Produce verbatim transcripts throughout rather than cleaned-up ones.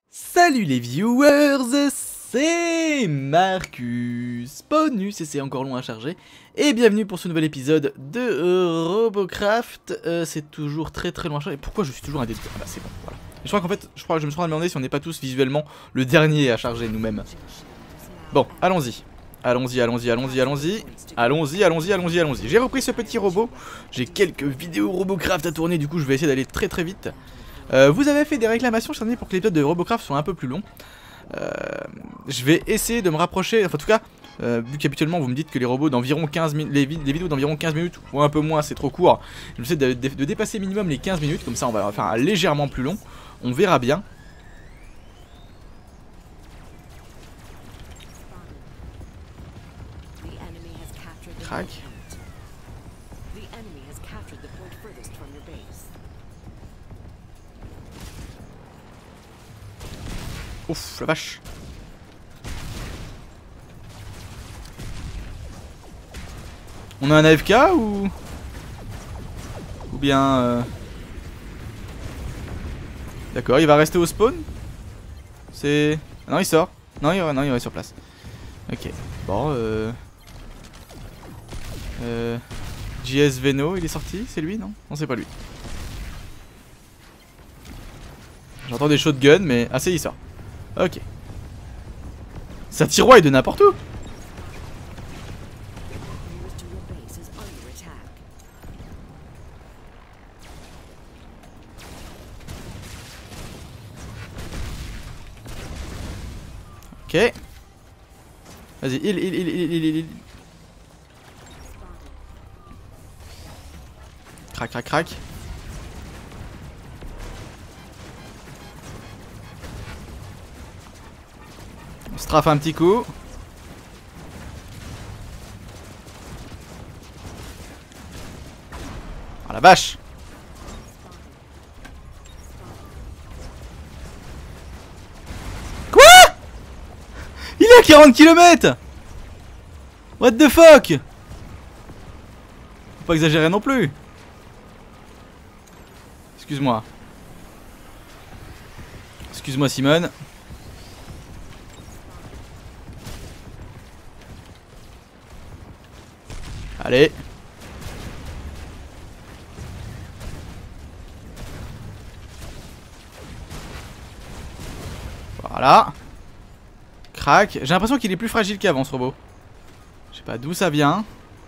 Salut les viewers, c'est Marcus Bonus et c'est encore long à charger. Et bienvenue pour ce nouvel épisode de euh, Robocraft. euh, C'est toujours très très long à charger. Et pourquoi je suis toujours un des deux? Ah bah c'est bon, voilà. Et je crois qu'en fait, je crois que je me suis demandé si on n'est pas tous visuellement le dernier à charger nous-mêmes. Bon, allons-y. Allons-y, allons-y, allons-y, allons-y. Allons-y, allons-y, allons-y, allons-y. J'ai repris ce petit robot. J'ai quelques vidéos Robocraft à tourner, du coup je vais essayer d'aller très très vite. Euh, vous avez fait des réclamations cette année pour que l'épisode de Robocraft soit un peu plus long. Euh, je vais essayer de me rapprocher, enfin en tout cas, euh, vu qu'habituellement vous me dites que les robots d'environ quinze minutes, les, vid les vidéos d'environ quinze minutes ou un peu moins c'est trop court. Je vais essayer de, de, de dépasser minimum les quinze minutes, comme ça on va faire un légèrement plus long. On verra bien. Crac. Ouf, la vache. On a un A F K ou... Ou bien... Euh... D'accord, il va rester au spawn. C'est... Ah non, il sort. Non, il... non, il reste sur place. Ok. Bon, euh... Euh... J S Veno, il est sorti? C'est lui, non? Non, c'est pas lui. J'entends des shotguns, mais... Ah, c'est il sort. Ok. Ça tiroir de n'importe où. Ok. Vas-y, il, il, il, il, il, il, il. Crac, crac, crac. On strafe un petit coup. Oh la vache. Quoi? Il est à quarante kilomètres. What the fuck? Faut pas exagérer non plus. Excuse-moi. Excuse-moi Simone. Allez. Voilà. Crac. J'ai l'impression qu'il est plus fragile qu'avant ce robot. Je sais pas d'où ça vient.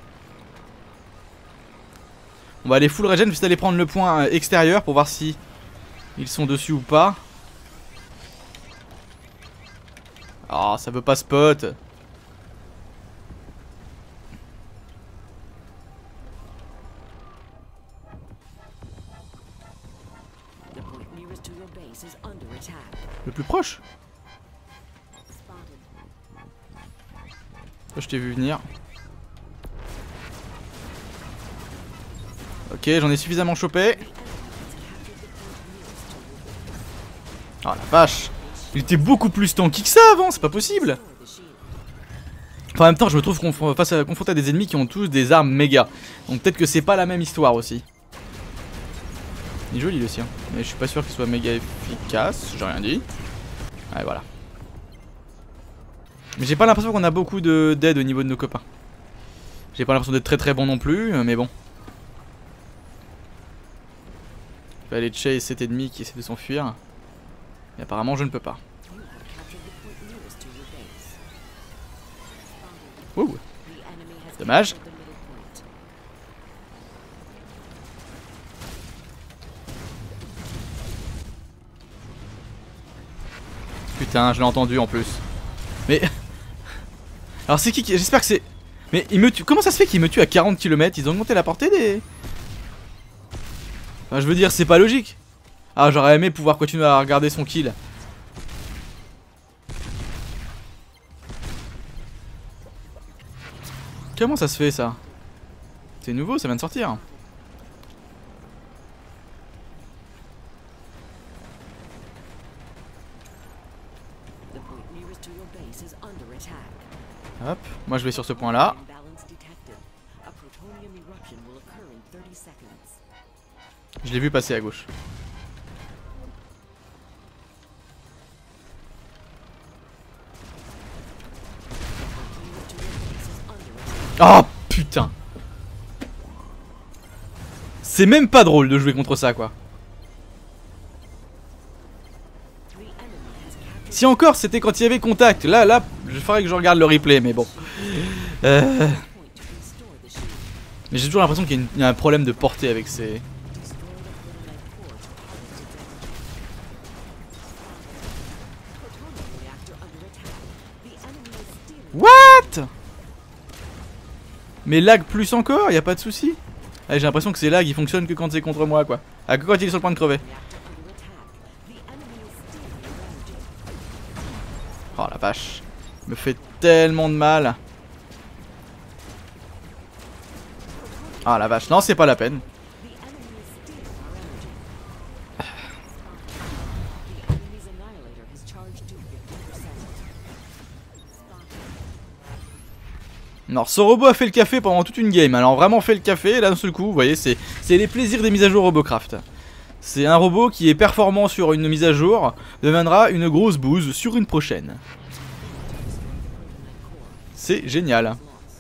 On va aller full regen, juste aller prendre le point extérieur pour voir si ils sont dessus ou pas. Ah, oh, ça veut pas spot. Le plus proche. Je t'ai vu venir. Ok, j'en ai suffisamment chopé. Oh la vache. Il était beaucoup plus tanky que ça avant, c'est pas possible. Enfin, en même temps, je me trouve conf face à, confronté à des ennemis qui ont tous des armes méga. Donc peut-être que c'est pas la même histoire aussi. Il est joli le sien, mais je suis pas sûr qu'il soit méga efficace, j'ai rien dit. Ouais, voilà. Mais j'ai pas l'impression qu'on a beaucoup d'aide au niveau de nos copains. J'ai pas l'impression d'être très très bon non plus, mais bon. Je vais aller chase cet ennemi qui essaie de s'enfuir. Et apparemment je ne peux pas. Ouh. Dommage. Putain, je l'ai entendu en plus. Mais... Alors c'est qui qui... J'espère que c'est... Mais il me tue... Comment ça se fait qu'il me tue à quarante kilomètres? Ils ont augmenté la portée des... Enfin je veux dire, c'est pas logique. Ah, j'aurais aimé pouvoir continuer à regarder son kill. Comment ça se fait ça? C'est nouveau, ça vient de sortir. Hop, moi je vais sur ce point là. Je l'ai vu passer à gauche. Oh putain. C'est même pas drôle de jouer contre ça quoi. Si encore c'était quand il y avait contact. Là, là, je ferais que je regarde le replay mais bon. Euh... Mais j'ai toujours l'impression qu'il y, y a un problème de portée avec ces... What? Mais lag plus encore, y a pas de souci. Ah, j'ai l'impression que ces lags ils fonctionnent que quand c'est contre moi quoi. Ah, que quand il est sur le point de crever. Oh la vache. Il me fait tellement de mal. Ah la vache, non c'est pas la peine. Alors ce robot a fait le café pendant toute une game. Alors vraiment fait le café et là d'un seul coup vous voyez c'est les plaisirs des mises à jour Robocraft. C'est un robot qui est performant sur une mise à jour deviendra une grosse bouse sur une prochaine. C'est génial.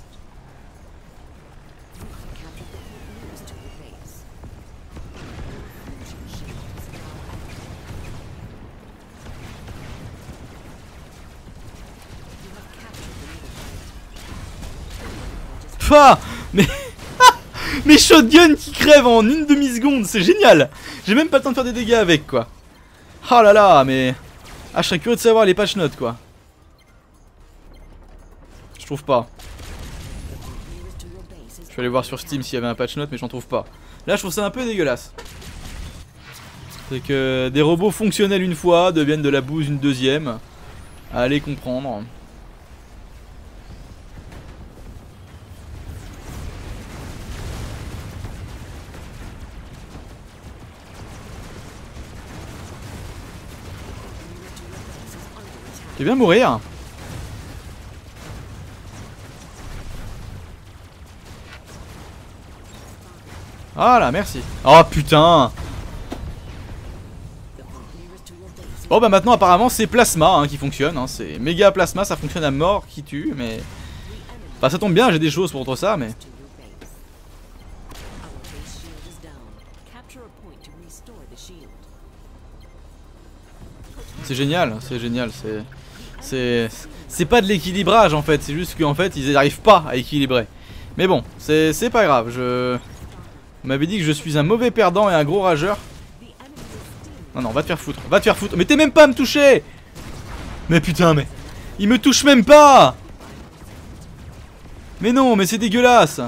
Ah, mais mes shotguns qui crèvent en une demi-seconde, c'est génial. J'ai même pas le temps de faire des dégâts avec quoi. Oh là là, mais... Ah, je serais curieux de savoir les patch notes quoi. Je trouve pas. Je vais aller voir sur Steam s'il y avait un patch note mais j'en trouve pas. Là je trouve ça un peu dégueulasse. C'est que des robots fonctionnels une fois deviennent de la bouse une deuxième. Allez comprendre. Tu viens mourir. Voilà, merci. Oh putain. Bon bah maintenant apparemment c'est plasma hein, qui fonctionne hein. C'est méga plasma, ça fonctionne à mort, qui tue mais... Bah ça tombe bien, j'ai des choses contre ça mais... C'est génial, c'est génial, c'est... C'est... C'est pas de l'équilibrage en fait, c'est juste qu'en fait ils n'arrivent pas à équilibrer. Mais bon, c'est pas grave, je... On m'avait dit que je suis un mauvais perdant et un gros rageur. Non non, va te faire foutre, va te faire foutre. Mais t'es même pas à me toucher. Mais putain, mais... Il me touche même pas. Mais non, mais c'est dégueulasse.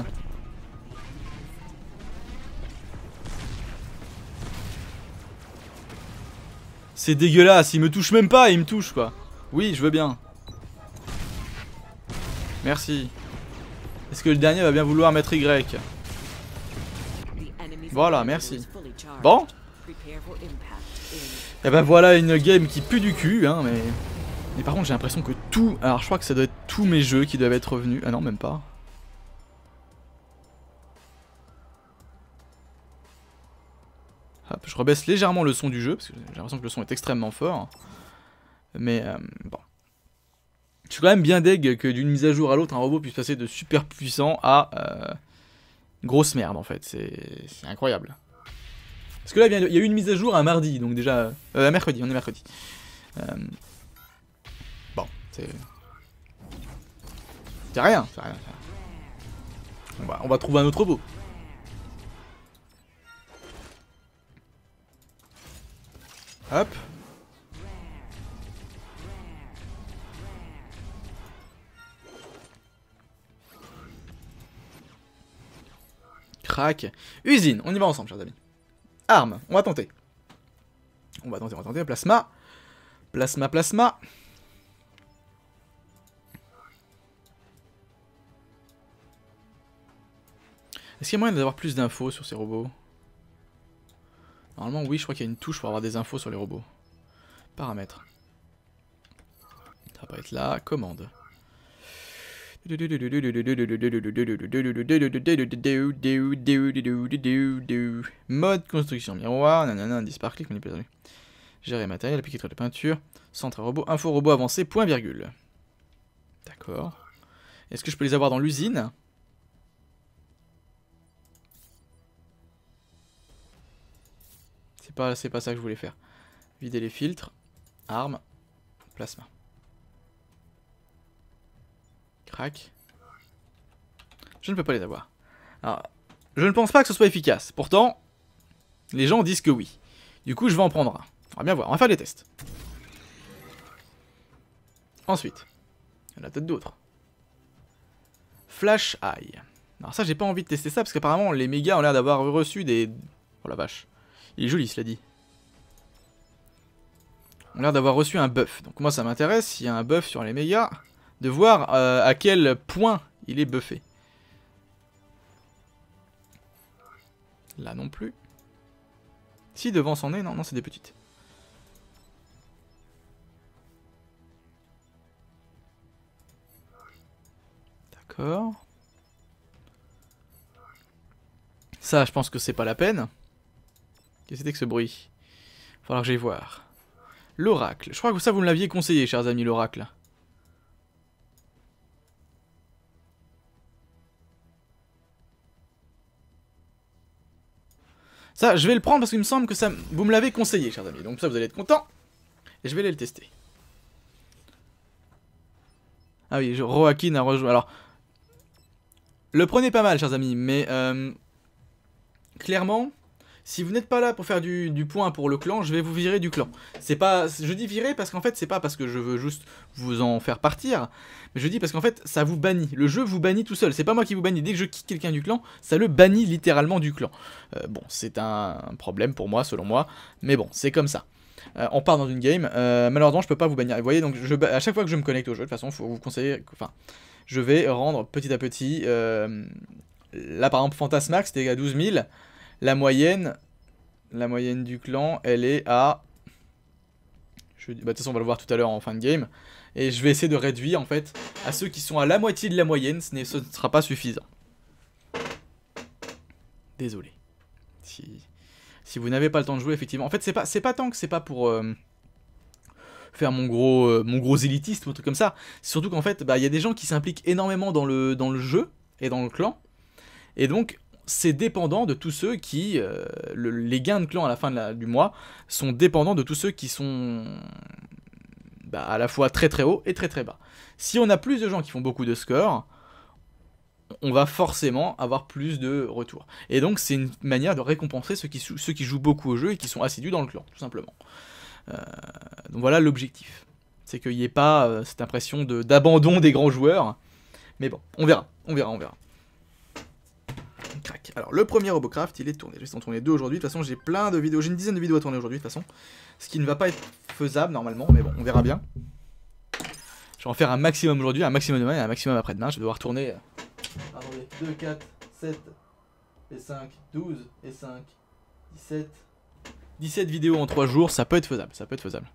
C'est dégueulasse, il me touche même pas, il me touche quoi. Oui, je veux bien. Merci. Est-ce que le dernier va bien vouloir mettre Y? Voilà, merci. Bon. Et ben voilà une game qui pue du cul, hein, mais... Mais par contre j'ai l'impression que tout... Alors je crois que ça doit être tous mes jeux qui doivent être revenus. Ah non, même pas. Hop, je rebaisse légèrement le son du jeu, parce que j'ai l'impression que le son est extrêmement fort. Mais euh, bon. Je suis quand même bien deg que d'une mise à jour à l'autre, un robot puisse passer de super puissant à... Euh, grosse merde en fait, c'est incroyable. Parce que là, il y a eu une mise à jour un mardi, donc déjà... Euh, un mercredi, on est mercredi. Euh, bon, c'est... C'est rien, c'est rien. On va, on va trouver un autre robot. Hop. Crac. Usine, on y va ensemble, chers amis. Arme, on va tenter. On va tenter, on va tenter. Plasma. Plasma, plasma. Est-ce qu'il y a moyen d'avoir plus d'infos sur ces robots? Normalement, oui, je crois qu'il y a une touche pour avoir des infos sur les robots. Paramètres. Ça va pas être là. Commande. Mode construction. Miroir. Nanana. Indice par clic. Manipulation. Gérer matériel. Appliquer trait de peinture. Centre robot. Info robot avancé. Point virgule. D'accord. Est-ce que je peux les avoir dans l'usine? C'est pas, c'est pas ça que je voulais faire. Vider les filtres. Armes. Plasma. Crac. Je ne peux pas les avoir. Alors, je ne pense pas que ce soit efficace. Pourtant, les gens disent que oui. Du coup, je vais en prendre un. On va bien voir. On va faire des tests. Ensuite, il y en a peut-être d'autres. Flash Eye. Alors ça, j'ai pas envie de tester ça parce qu'apparemment, les mégas ont l'air d'avoir reçu des... Oh la vache. Il est joli, cela dit. On a l'air d'avoir reçu un buff. Donc moi, ça m'intéresse, s'il y a un buff sur les mégas, de voir euh, à quel point il est buffé. Là non plus. Si, devant c'en est, non, non, c'est des petites. D'accord. Ça, je pense que c'est pas la peine. Qu'est-ce que c'était que ce bruit? Il va falloir que j'aille voir. L'oracle. Je crois que ça, vous me l'aviez conseillé, chers amis, l'oracle. Ça, je vais le prendre parce qu'il me semble que ça, vous me l'avez conseillé, chers amis. Donc ça, vous allez être contents. Et je vais aller le tester. Ah oui, Roakin a rejoint. Alors, le prenez pas mal, chers amis, mais euh, clairement, si vous n'êtes pas là pour faire du, du point pour le clan, je vais vous virer du clan. C'est pas, je dis virer parce qu'en fait, c'est pas parce que je veux juste vous en faire partir, mais je dis parce qu'en fait, ça vous bannit. Le jeu vous bannit tout seul. C'est pas moi qui vous bannit. Dès que je quitte quelqu'un du clan, ça le bannit littéralement du clan. Euh, bon, c'est un problème pour moi, selon moi, mais bon, c'est comme ça. Euh, on part dans une game. Euh, malheureusement, je peux pas vous bannir. Vous voyez, donc je, à chaque fois que je me connecte au jeu, de toute façon, faut vous conseiller. Enfin, je vais rendre petit à petit. Euh, là, par exemple, Fantasmax, c'était à douze mille. La moyenne, la moyenne du clan, elle est à... Je, bah, de toute façon, on va le voir tout à l'heure en fin de game. Et je vais essayer de réduire, en fait, à ceux qui sont à la moitié de la moyenne. Ce ne sera pas suffisant. Désolé. Si, si vous n'avez pas le temps de jouer, effectivement. En fait, c'est pas, c'est pas tant que c'est pas pour... Euh, faire mon gros, euh, mon gros élitiste ou un truc comme ça. C'est surtout qu'en fait, bah, y a des gens qui s'impliquent énormément dans le, dans le jeu et dans le clan. Et donc... c'est dépendant de tous ceux qui... Euh, le, les gains de clan à la fin de la, du mois sont dépendants de tous ceux qui sont bah, à la fois très très haut et très très bas. Si on a plus de gens qui font beaucoup de scores, on va forcément avoir plus de retours. Et donc c'est une manière de récompenser ceux qui, ceux qui jouent beaucoup au jeu et qui sont assidus dans le clan, tout simplement. Euh, donc voilà l'objectif. C'est qu'il n'y ait pas euh, cette impression de, d'abandon des grands joueurs. Mais bon, on verra, on verra, on verra. Crac. Alors le premier Robocraft il est tourné, je vais en tourner deux aujourd'hui, de toute façon j'ai plein de vidéos, j'ai une dizaine de vidéos à tourner aujourd'hui de toute façon, ce qui ne va pas être faisable normalement, mais bon on verra bien. Je vais en faire un maximum aujourd'hui, un maximum demain et un maximum après-demain, je vais devoir tourner, attendez, deux, quatre, sept et cinq, douze et cinq, dix-sept, dix-sept vidéos en trois jours, ça peut être faisable, ça peut être faisable.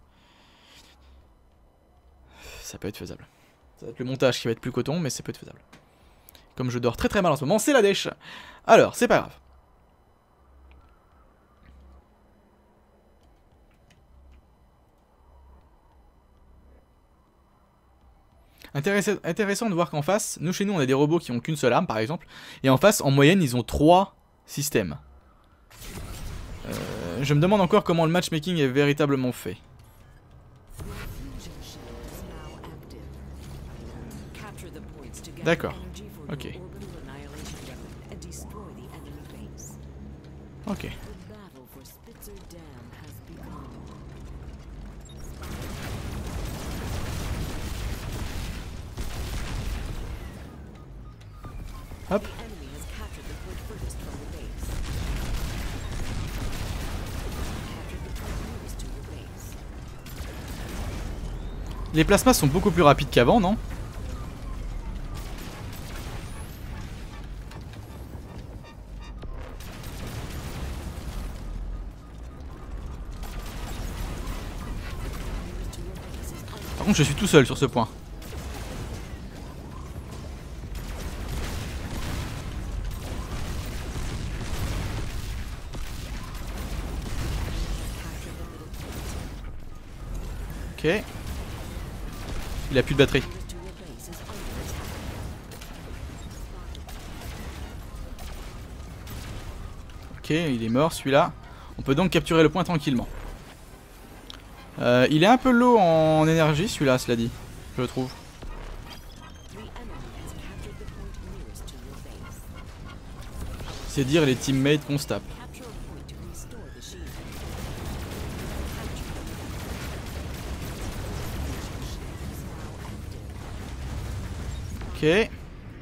Ça peut être faisable. Ça va être le montage qui va être plus coton, mais ça peut être faisable. Comme je dors très très mal en ce moment, c'est la dèche. Alors, c'est pas grave. Intéressant, intéressant de voir qu'en face, nous chez nous on a des robots qui ont qu'une seule arme par exemple. Et en face, en moyenne, ils ont trois systèmes. Euh, je me demande encore comment le matchmaking est véritablement fait. D'accord. Ok. Ok. Hop. Les plasmas sont beaucoup plus rapides qu'avant, non ? Par contre, je suis tout seul sur ce point. Ok. Il a plus de batterie. Ok, il est mort celui-là. On peut donc capturer le point tranquillement. Euh, il est un peu low en énergie celui-là, cela dit, je le trouve. C'est dire les teammates qu'on se tape. Ok.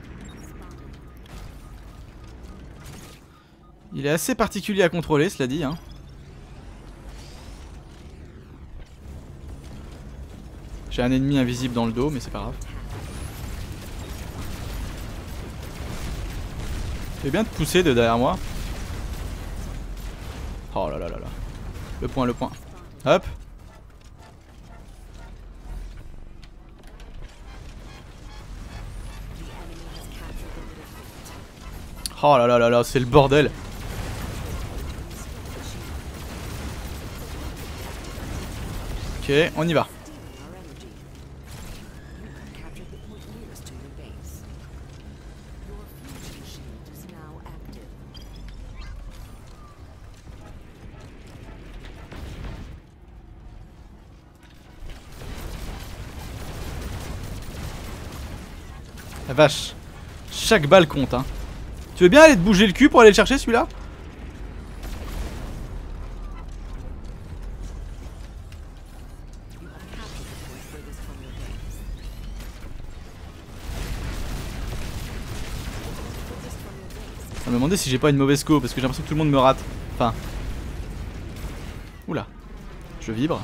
Il est assez particulier à contrôler, cela dit, hein. J'ai un ennemi invisible dans le dos, mais c'est pas grave. Fais bien de pousser de derrière moi. Oh là là là là. Le point, le point. Hop. Oh là là là là, c'est le bordel. Ok, on y va. La vache. Chaque balle compte, hein. Tu veux bien aller te bouger le cul pour aller le chercher celui-là? Je me demandais si j'ai pas une mauvaise co parce que j'ai l'impression que tout le monde me rate. Enfin. Oula. Je vibre.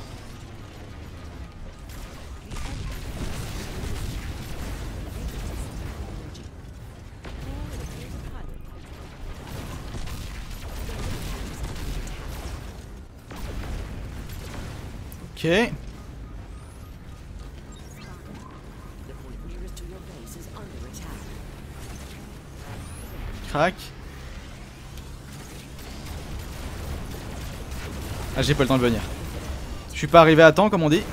Ok. Crac. Ah, j'ai pas le temps de venir. Je suis pas arrivé à temps comme on dit.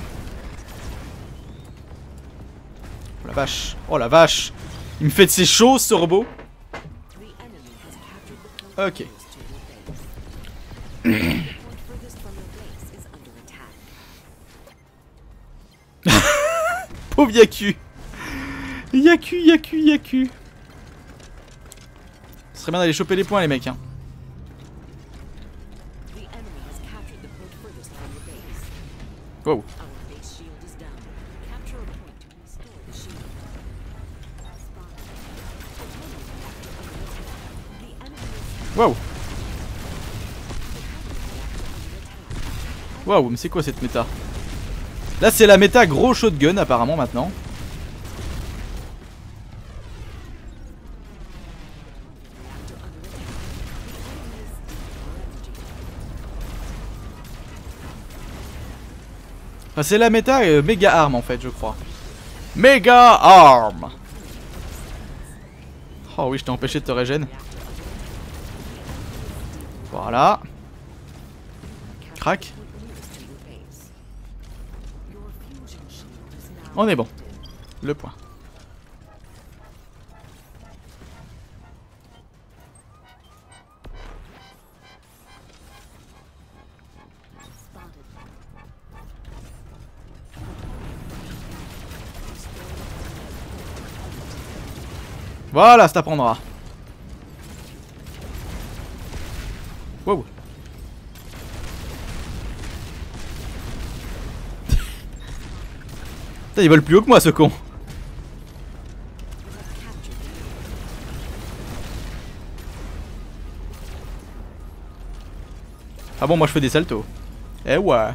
Oh la vache. Oh la vache. Il me fait de ses choses ce robot. Ok. Pauvre Yaku. Yaku, Yaku, Yaku. Ce serait bien d'aller choper les points les mecs hein. Wow. Wow. Wow, mais c'est quoi cette méta? Là c'est la méta gros shotgun apparemment maintenant. Enfin, c'est la méta euh, méga arme en fait je crois. Méga arme. Oh oui je t'ai empêché de te régène. Voilà. Crac. On est bon. Le point. Voilà, ça t'apprendra. Wow. Putain, il vole plus haut que moi ce con. Ah bon, moi je fais des saltos. Eh ouais.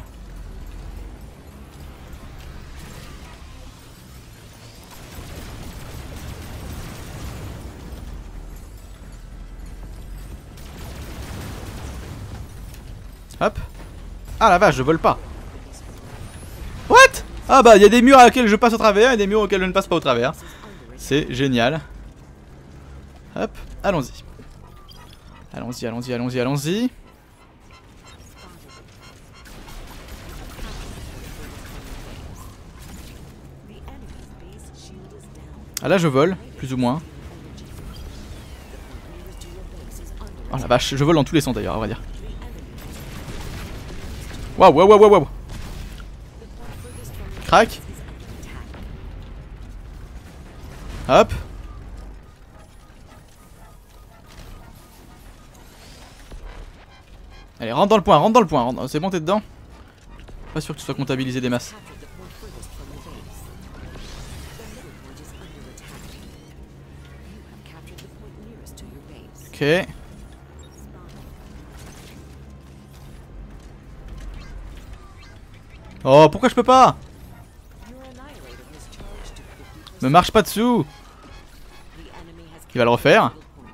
Hop. Ah la vache, je vole pas. What? Ah bah il y a des murs à lesquels je passe au travers et des murs auxquels je ne passe pas au travers. C'est génial. Hop, allons-y. Allons-y, allons-y, allons-y, allons-y. Ah là je vole, plus ou moins. Oh la vache, je vole dans tous les sens d'ailleurs, à vrai dire. Waouh, waouh, waouh, waouh. Crac. Hop. Allez, rentre dans le point, rentre dans le point. Rentre... C'est bon, t'es dedans? Pas sûr que tu sois comptabilisé des masses. Ok. Oh, pourquoi je peux pas? Me marche pas dessous. Il va le refaire.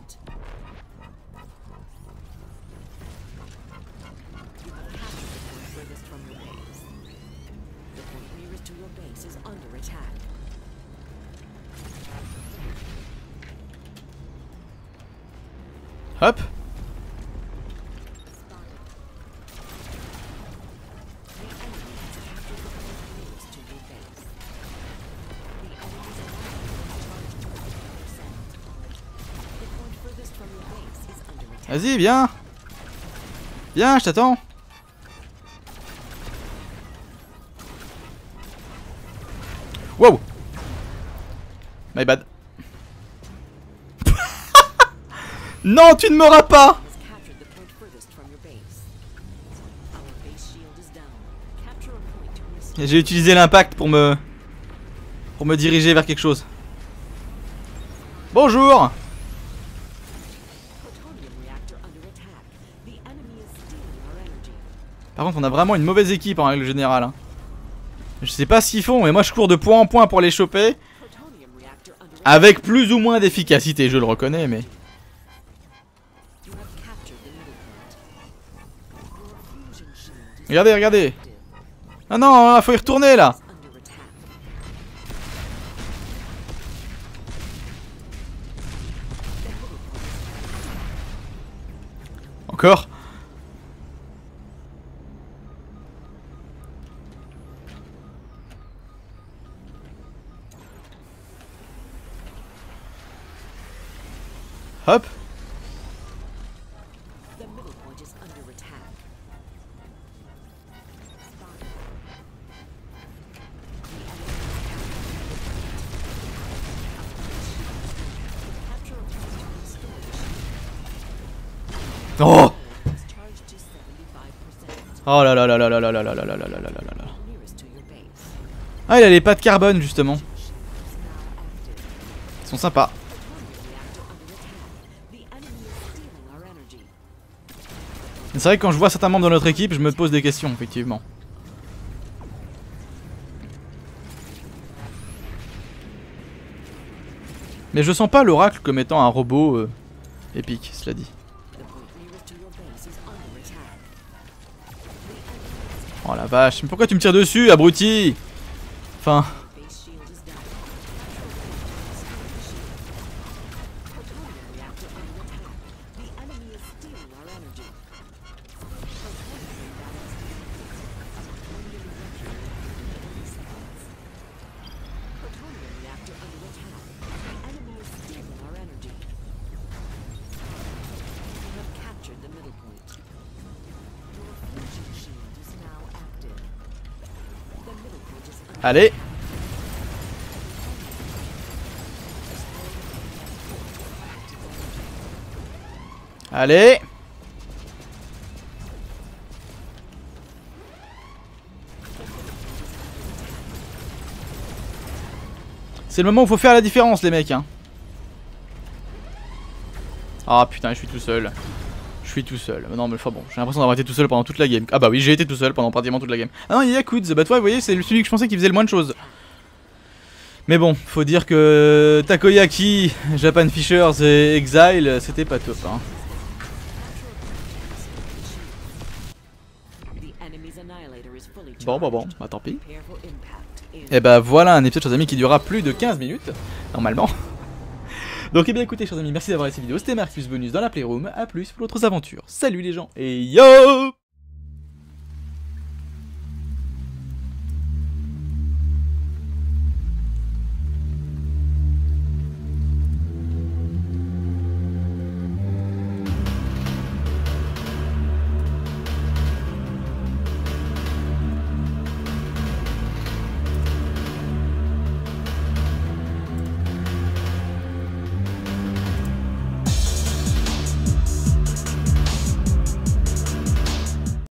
Hop. Vas-y, viens. Viens, je t'attends. Wow. My bad. Non, tu ne m'auras pas. J'ai utilisé l'impact pour me pour me diriger vers quelque chose. Bonjour. Par contre, on a vraiment une mauvaise équipe en règle générale. Hein. Je sais pas ce qu'ils font, mais moi je cours de point en point pour les choper. Avec plus ou moins d'efficacité, je le reconnais, mais... Regardez, regardez. Ah non, faut y retourner là. Encore. Hop. Oh. Oh là là là là là là là là là là là là là là là. Ah, il a les pattes carbone justement. Ils sont sympas. C'est vrai que quand je vois certains membres de notre équipe, je me pose des questions, effectivement. Mais je sens pas l'oracle comme étant un robot euh, épique, cela dit. Oh la vache, mais pourquoi tu me tires dessus, abruti? Enfin... Allez. Allez. C'est le moment où il faut faire la différence les mecs hein. Ah putain je suis tout seul. Je suis tout seul. Non mais enfin bon, j'ai l'impression d'avoir été tout seul pendant toute la game. Ah bah oui j'ai été tout seul pendant pratiquement toute la game. Ah non il y a Kuds, bah toi vous voyez c'est celui que je pensais qui faisait le moins de choses. Mais bon, faut dire que Takoyaki, Japan Fishers et Exile, c'était pas top hein. Bon bon bon, bah tant pis. Et bah voilà un épisode chers amis qui durera plus de quinze minutes, normalement. Donc et bien écoutez chers amis, merci d'avoir regardé cette vidéo, c'était Marcus Bonus dans la Playroom, à plus pour d'autres aventures. Salut les gens et yo!